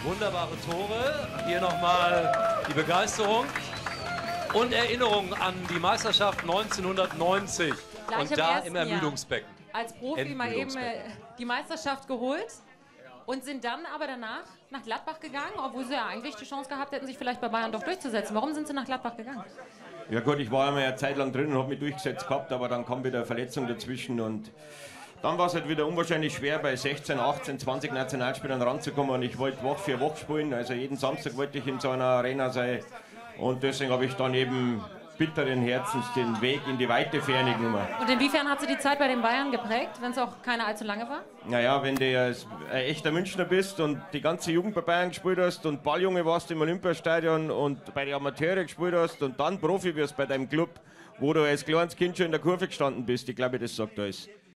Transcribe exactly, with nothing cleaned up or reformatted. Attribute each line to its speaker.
Speaker 1: Wunderbare Tore. Hier nochmal die Begeisterung und Erinnerung an die Meisterschaft neunzehnhundertneunzig.
Speaker 2: Gleich
Speaker 1: und da
Speaker 2: im
Speaker 1: im Ermüdungsbecken.
Speaker 2: Jahr als Profi mal eben äh, die Meisterschaft geholt und sind dann aber danach nach Gladbach gegangen, obwohl sie ja eigentlich die Chance gehabt hätten, sich vielleicht bei Bayern doch durchzusetzen. Warum sind sie nach Gladbach gegangen?
Speaker 3: Ja gut, ich war ja mal eine Zeit lang drin und habe mich durchgesetzt gehabt, aber dann kam wieder eine Verletzung dazwischen und dann war es halt wieder unwahrscheinlich schwer, bei sechzehn, achtzehn, zwanzig Nationalspielern ranzukommen und ich wollte Woche für Woche spielen, also jeden Samstag wollte ich in so einer Arena sein und deswegen habe ich dann eben bitteren Herzens den Weg in die weite Ferne genommen.
Speaker 2: Und inwiefern hat sie die Zeit bei den Bayern geprägt, wenn es auch keine allzu lange war?
Speaker 3: Naja, wenn du ein echter Münchner bist und die ganze Jugend bei Bayern gespielt hast und Balljunge warst im Olympiastadion und bei den Amateuren gespielt hast und dann Profi wirst bei deinem Club, wo du als kleines Kind schon in der Kurve gestanden bist, ich glaube, das sagt alles.